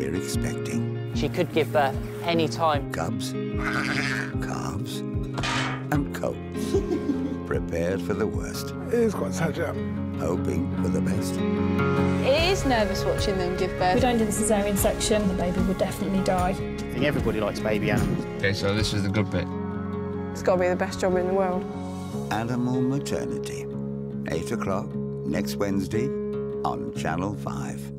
we're expecting. She could give birth any time. Cubs, calves, and colts. Prepared for the worst. It is quite sad, yeah. Hoping for the best. It is nervous watching them give birth. If we don't do the caesarean section, the baby will definitely die. I think everybody likes baby animals. OK, so this is the good bit. It's got to be the best job in the world. Animal Maternity. 8 o'clock next Wednesday on Channel 5.